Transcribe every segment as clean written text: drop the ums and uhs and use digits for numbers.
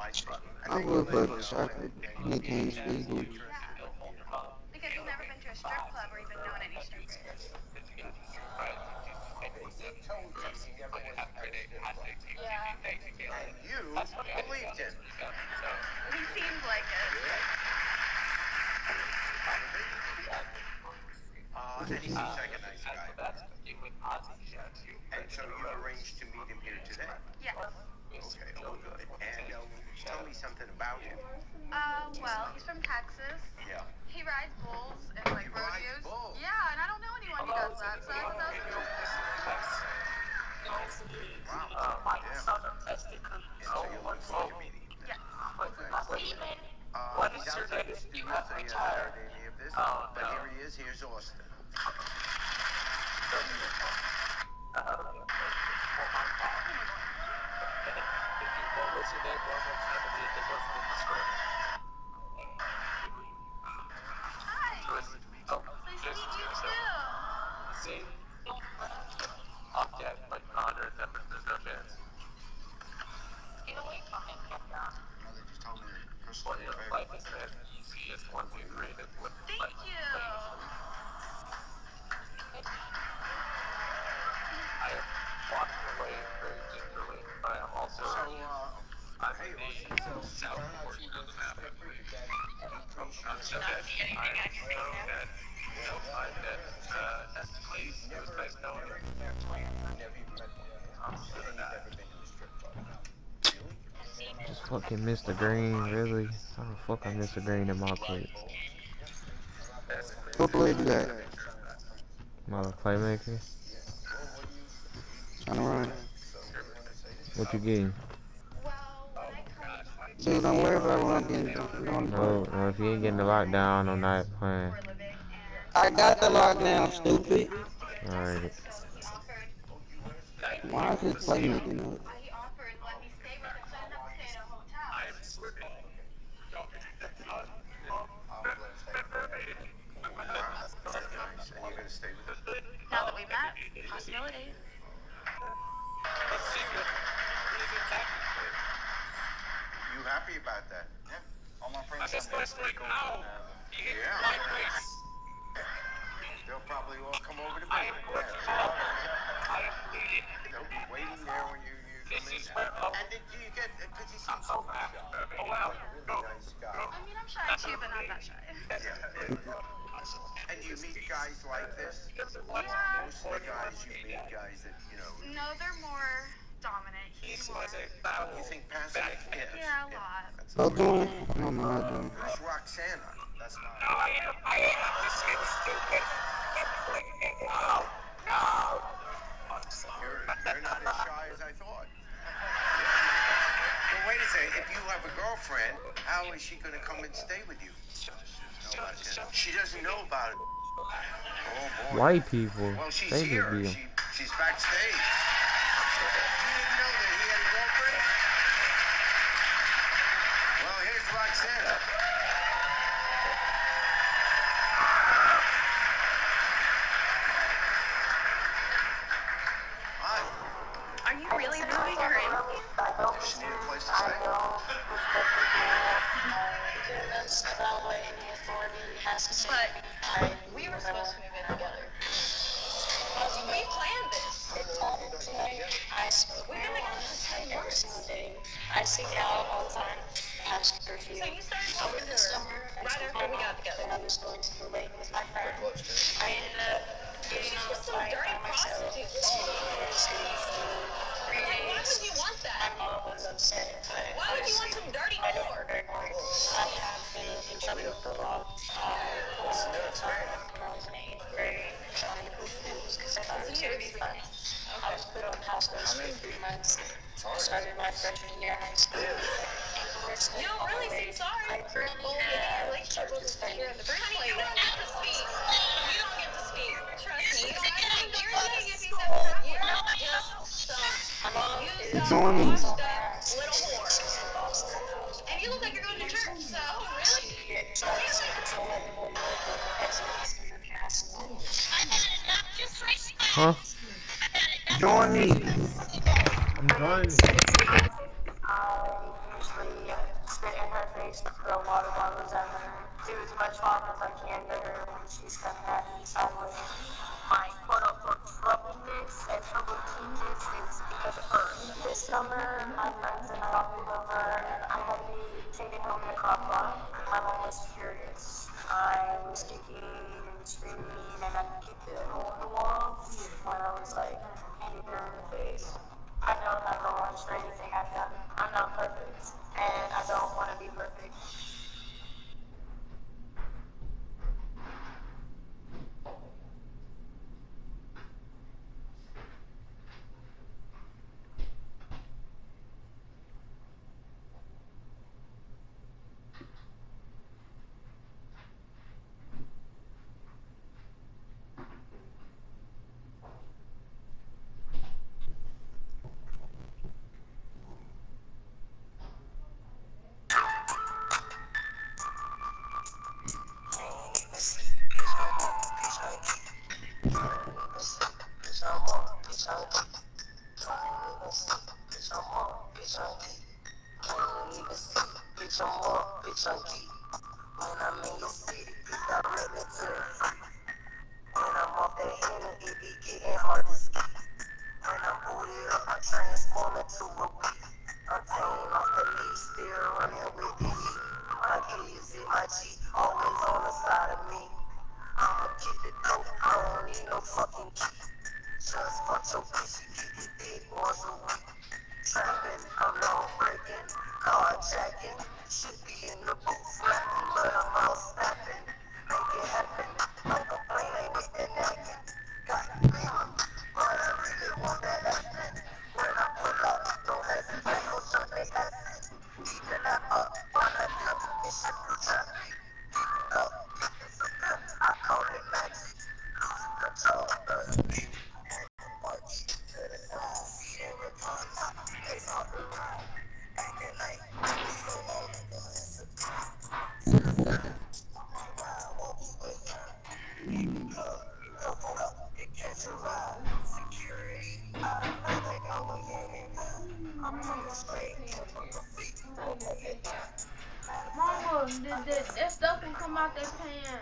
I would, but I could maintain speed with you. Because you've never been to a strip club or even known any strippers. Yeah. He seemed like it. Yes. Well, he's from Texas. He rides bulls and like rodeos. Yeah, and I don't know anyone who does that, so I thought that was yes. Hi. Nice to meet you too. Thank you. Just fucking Mr. Green, really? How the fuck I Mr. Green in my clip? What play you got? Mother playmaker? Trying to run. What you getting? Well, when I come Dude, don't worry about what I'm getting on the play. No, no, if you ain't getting the lockdown, I'm not playing. for a living, and I got the lockdown, stupid. asked to be a Alright. Texan, so he offered. Why is this playmaking up? He offered to let me stay with him, so I didn't have to stay at a hotel. Now that we met, possibility. I mean, I'm shy too, but not that shy. No, they're more dominant. He's more. Yeah, a lot. What doing? No, I'm not doing. White people, they just be. Are you really moving her in? But we were supposed to move in together. We planned this. We've been together for 10 years. So you started talking to her right after we got together. She's just some dirty prostitute. Like, why would you want that? Why would you want some dirty whore? You don't really seem sorry for a bull relationship with this figure in the first place. You don't get to speak. You don't get to speak. Trust me. You don't have to speak. Irritating if you said crap. You're just some used up, washed up little whore. And you look like you're going to church, so really? Huh? Join me. I'm trying. waste the water bottles at her. Do as much harm as I can to her when she's coming at me. So my quote-unquote troubleness and troublekeenness is because of her. This summer, my friends and I all pulled over, and I had to be taken home in a car park. My mom was furious. I was kicking and screaming, and I kicked a hole in the wall when I was like, hitting her in the face. I don't have no lunch for anything I've done. I'm not perfect, and I don't want to be perfect. Mama, that stuff will come out that pan.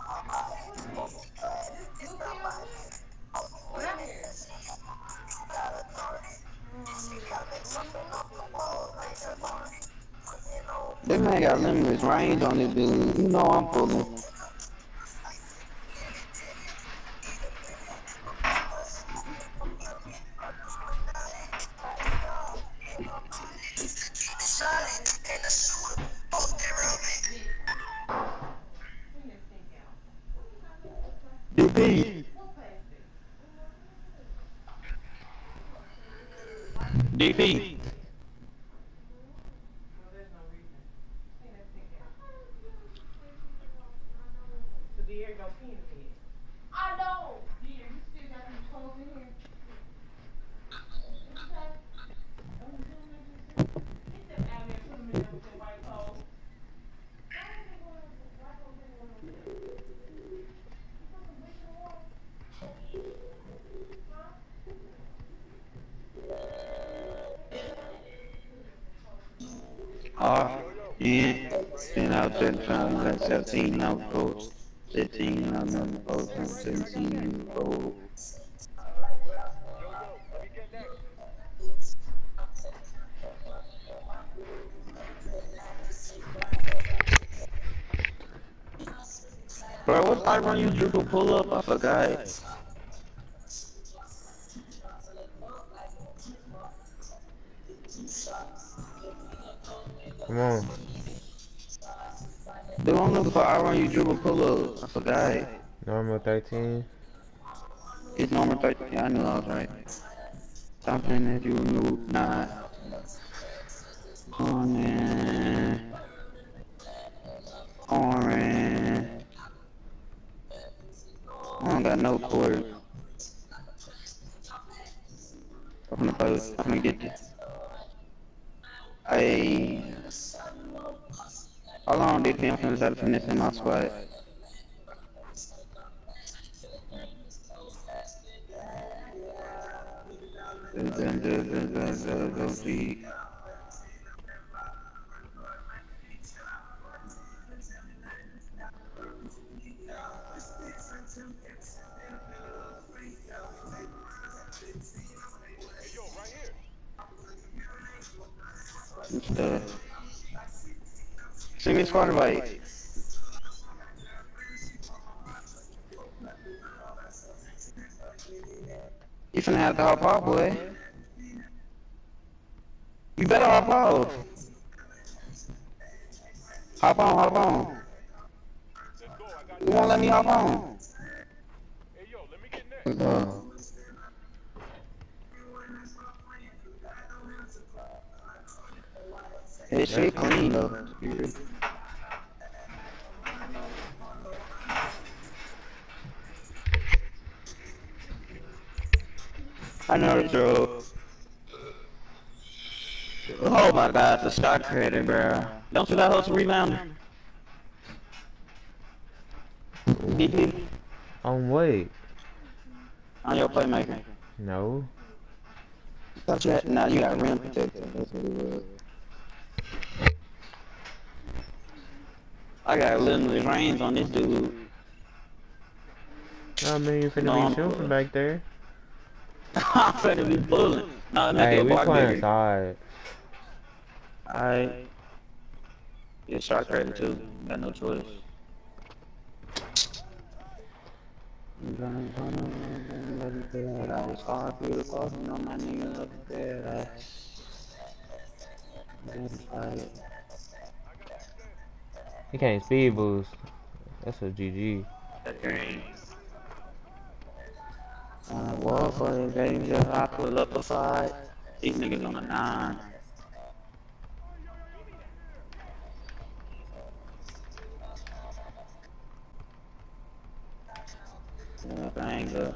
This man got limitless range on this dude. You know I'm pulling. DP. DP. I know. Yeah, you still got some clothes in here. Get them out there, put them in there with their white clothes. Yeah. Been out there trying to let 17 out coach. 15 out number coach and 17 in the goal. Bro, what type run you dribble pull up? I forgot. Come on. The one look for I run you dribble pull up. I forgot. Normal 13. It's number 13. Yeah, I knew I was right. Stop saying that you knew not. Orange. Orange. I don't got no quarters. I'm gonna get this. Hey. How long did I'm finna try to finish in my spot? The sing this quarterback. You finna have to hop off, boy. You better hop off. Hop on, hop on. You won't let me hop on. This shit clean though. I know the drill. Oh my god, the shot credit, bro. Don't you got hustle rebounding? On what? On your playmaker. No. Thought you had, nah, you got rim protector. That's what it was. I got limited range on this dude. I mean, you finna be shooting from back there. I'm finna be pulling. No, make Hey, your we block playing bigger. side. Alright. Yeah, shot credit too. Got no choice. I was hard for you to call me on my nigga up there. He can't speed boost. That's a GG. Wall for it, baby. Just I pull up the side. These niggas on the 9. Yeah, banger.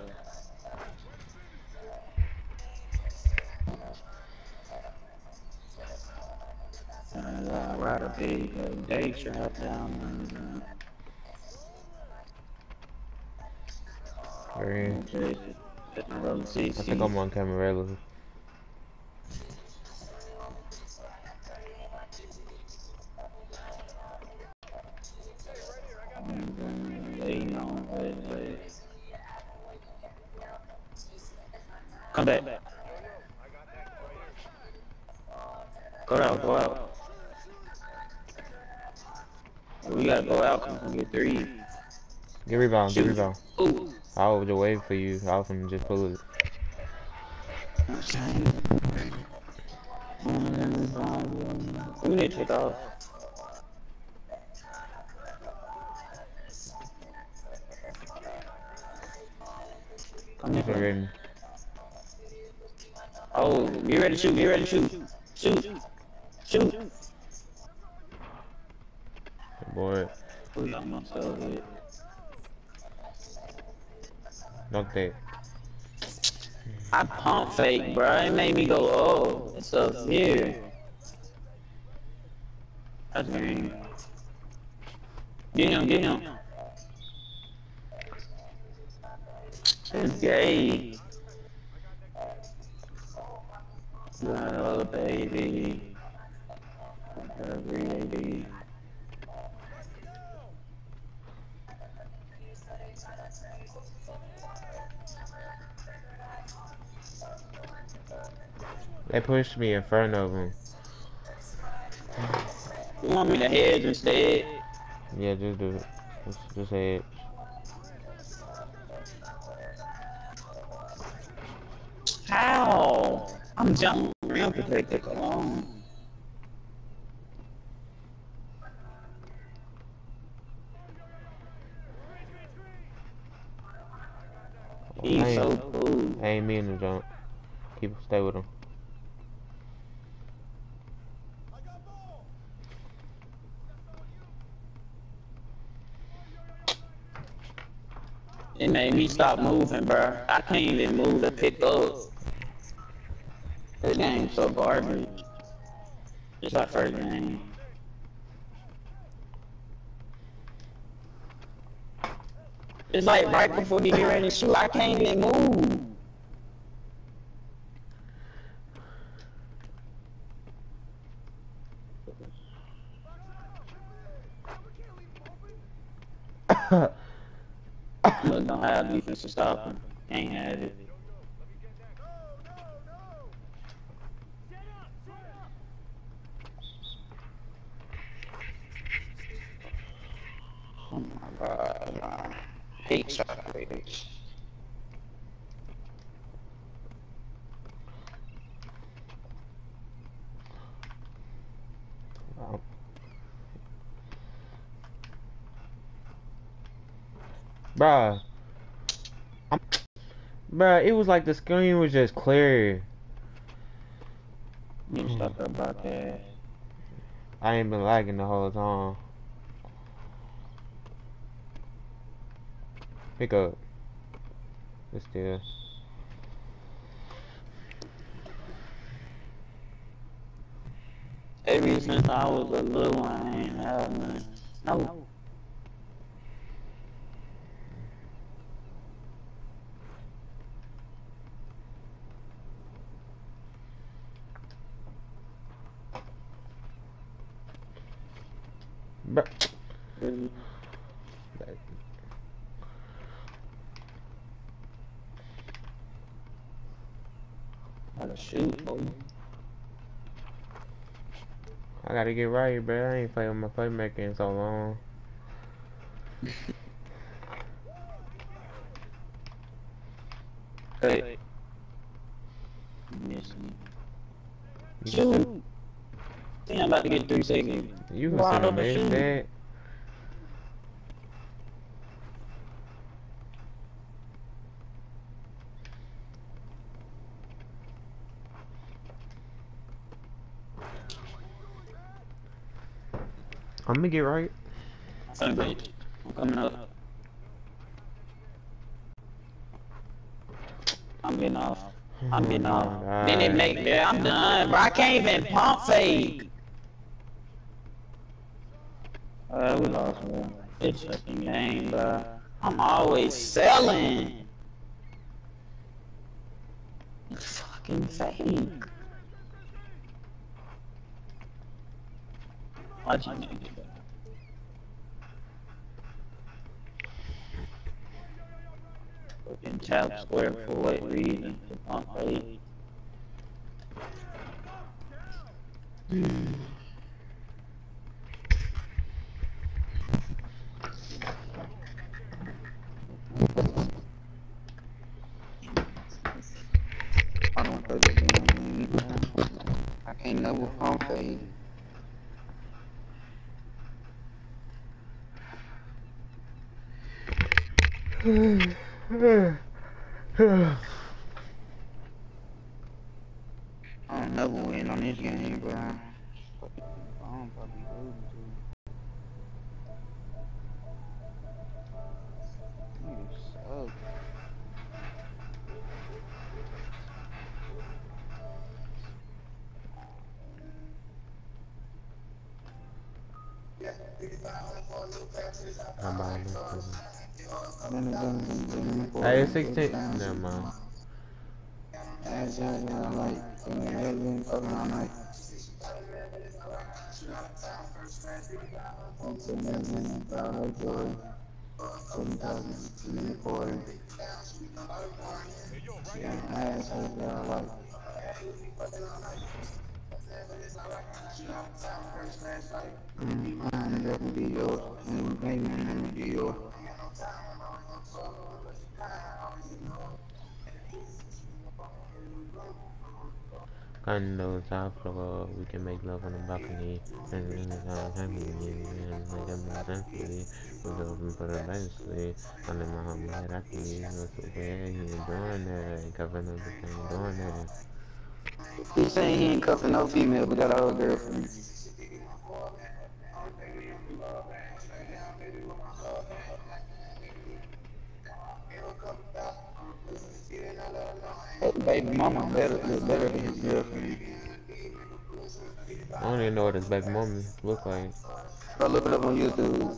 Ride a big day trap down. Green. I I think I'm on Camarilla. Come back. Go out, go out. We gotta go out because we get 3. Get rebound, get rebound. Ooh. I was just waiting for you. I was finna just pull it. We need to take off. Come here. Oh, get ready to shoot, get ready to shoot. Shoot. Shoot. Good boy. Dunk that. I pump fake, bro. It made me go, oh, it's up here. That's green. Get him, get him. It's gay. Oh, baby. Baby. They pushed me in front of him. You want me to hedge instead? Yeah, just do it. Just hedge. How? I'm jumping around protected. Come on. He's so cool. I ain't mean to jump. Stay with him. It made me stop moving, bro. I can't even move to pick up. This game's so garbage. It's our first game. It's like right before you get ready to shoot, I can't even move. Look, don't have defense to stop him. Ain't had it. I hate chocolates. Oh. Bruh. Bruh, it was like the screen was just clear. You stuck about that. I ain't been lagging the whole time. Pick up. It's still. Ever since I was a little one, I ain't had none. No. Bruh. Really? Gotta shoot, boy. I gotta get right, bruh. I ain't playing with my playmaker in so long. Hey. Miss me. You can Shoot! Damn, I'm about to get 3 seconds. you can Wide send a open miss shoot. that. I'm gonna get right. I'm coming up. I'm getting off. I'm getting off. Then it make me. I'm done, bro. I can't even pump fake. We lost, bro. It's fucking game, bro. I'm always selling. It's fucking fake. Watch you make it, bro. Fucking tap square for what reason? To pump fake. I don't play the damn game, bro. I can't never pump fake. I don't never win on this game, bro. I'm probably losing too. You suck. I'm buying this too. Been Hey, it's 16. Never mind. been fucking all night. I never be yours. Maybe I'm gonna be yours. Candles top floor, we can make love on the balcony. And then the like I'm intensely. We go open for the nicely. I let my homie head after me. What's the way he ain't doing that? Covering up the thing, doing that. He's saying he ain't cuffing no female, but got a whole girlfriend. Baby mama better than his girlfriend. I don't even know what his baby mama look like. Go look it up on YouTube.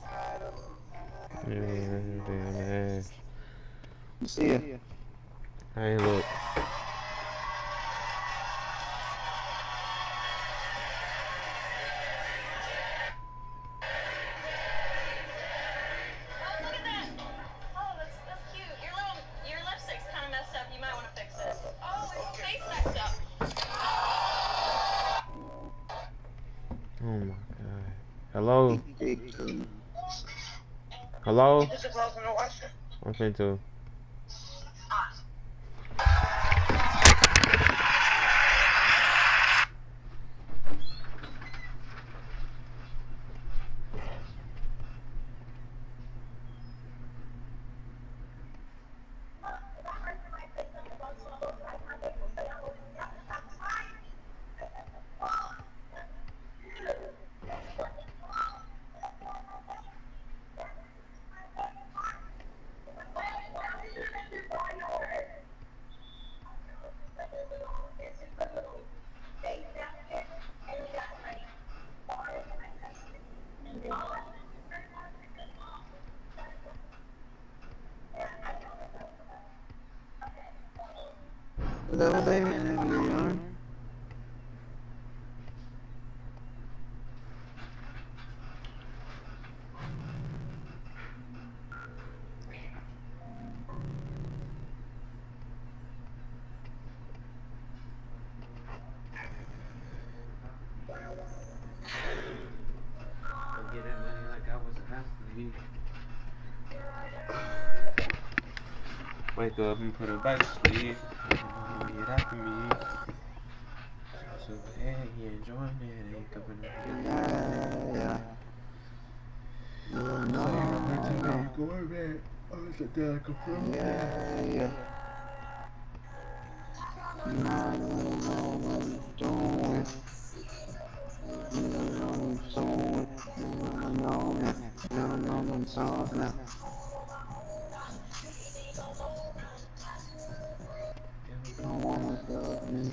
Yeah, damn ass. You see it? Hey, look. Oh, look at that. Oh, that's cute. Your lipstick's kind of messed up. You might want to fix it. Oh, and your face messed up. Oh my god. Hello? Hello? I'm finna. Is that what they meant in the video? Get that money like I was a hustler. Wake up and put her back to sleep. Get after me. So bad, he enjoying it. Ain't coming Yeah. You know. Going back. Oh, it's a dead computer. Yeah. You know what I'm doing. You know what I'm doing. You know what I'm talking about. You don't wanna love me.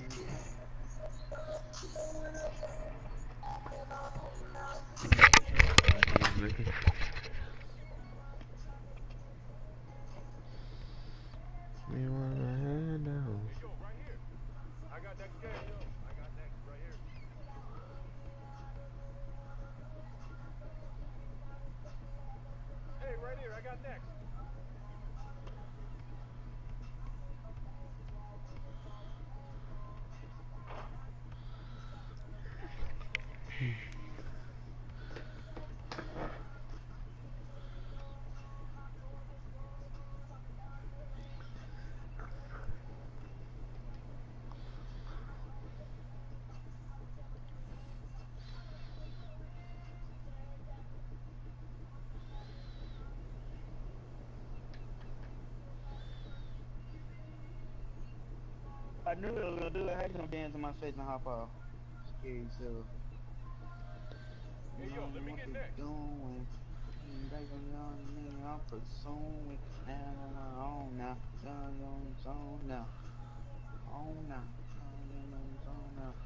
Me wanna head down. I knew it was gonna do it. How you gonna dance in my face and hop off? Scary so. You know what you're doing. Back on me, I'm pursuing. Now I'm on my own now. Now I'm on its own now. On now. I'm on its own now.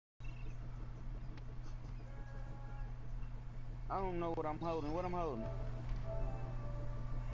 I don't know what I'm holding. What I'm holding?